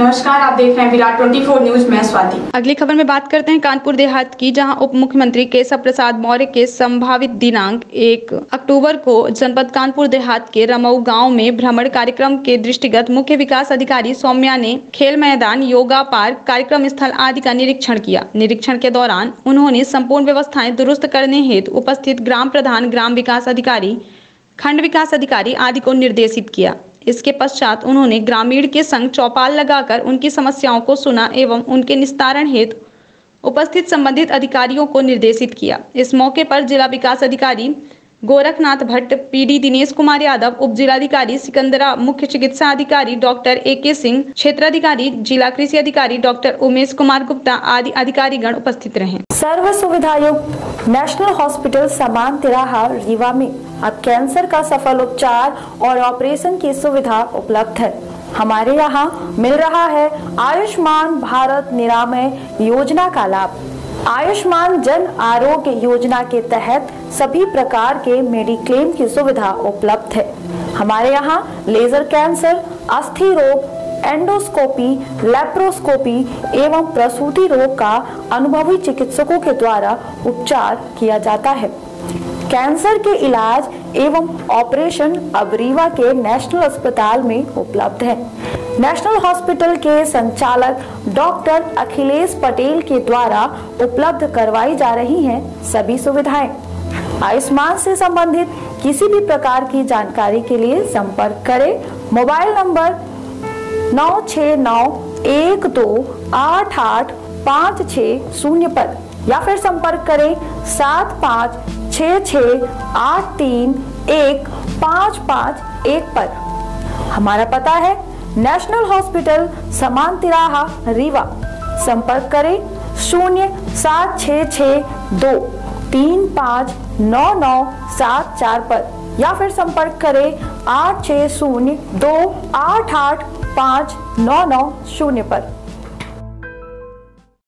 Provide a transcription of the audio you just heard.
नमस्कार, आप देख रहे हैं विराट 24 न्यूज में स्वाति। अगली खबर में बात करते हैं कानपुर देहात की, जहां उप मुख्यमंत्री केशव प्रसाद मौर्य के संभावित दिनांक 1 अक्टूबर को जनपद कानपुर देहात के रमऊ गांव में भ्रमण कार्यक्रम के दृष्टिगत मुख्य विकास अधिकारी सौम्या ने खेल मैदान, योगा पार्क, कार्यक्रम स्थल आदि का निरीक्षण किया। निरीक्षण के दौरान उन्होंने संपूर्ण व्यवस्थाएं दुरुस्त करने हेतु उपस्थित ग्राम प्रधान, ग्राम विकास अधिकारी, खंड विकास अधिकारी आदि को निर्देशित किया। इसके पश्चात उन्होंने ग्रामीण के संग चौपाल लगाकर उनकी समस्याओं को सुना एवं उनके निस्तारण हेतु उपस्थित संबंधित अधिकारियों को निर्देशित किया। इस मौके पर जिला विकास अधिकारी गोरखनाथ भट्ट, पीडी दिनेश कुमार यादव, उप जिलाधिकारी सिकंदरा, मुख्य चिकित्सा अधिकारी डॉक्टर AK सिंह, क्षेत्राधिकारी जिला कृषि अधिकारी डॉक्टर उमेश कुमार गुप्ता आदि अधिकारीगण उपस्थित रहे। सर्व सुविधायुक्त नेशनल हॉस्पिटल समान तिराहा रीवा में अब कैंसर का सफल उपचार और ऑपरेशन की सुविधा उपलब्ध है। हमारे यहाँ मिल रहा है आयुष्मान भारत निरामय योजना का लाभ। आयुष्मान जन आरोग्य योजना के तहत सभी प्रकार के मेडिक्लेम की सुविधा उपलब्ध है। हमारे यहाँ लेजर कैंसर, अस्थि रोग, एंडोस्कोपी, लेप्रोस्कोपी एवं प्रसूति रोग का अनुभवी चिकित्सकों के द्वारा उपचार किया जाता है। कैंसर के इलाज एवं ऑपरेशन अब रीवा के नेशनल अस्पताल में उपलब्ध है। नेशनल हॉस्पिटल के संचालक डॉक्टर अखिलेश पटेल के द्वारा उपलब्ध करवाई जा रही हैं सभी सुविधाएं। आयुष्मान से संबंधित किसी भी प्रकार की जानकारी के लिए संपर्क करें मोबाइल नंबर 9691288560 पर या फिर संपर्क करें 7566831551 पर। हमारा पता है नेशनल हॉस्पिटल समान तिराहा रीवा। संपर्क करें 07662359974 पर या फिर संपर्क करें 8602885990 पर।